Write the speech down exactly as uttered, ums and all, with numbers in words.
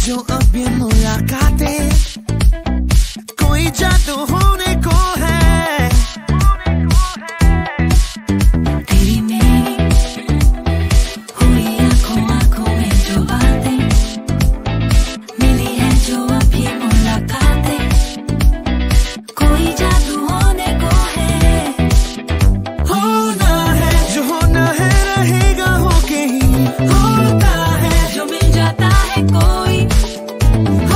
जो अब ये मुलाकातें कोई जादू होने को है। तेरी मेरी हुई आंखों आंखों में जो बातें मिली है, जो अब ये मुलाकातें कोई जादू होने को है। होना है जो होना है, रहेगा होके ही होता है। जो मिल जाता है कोई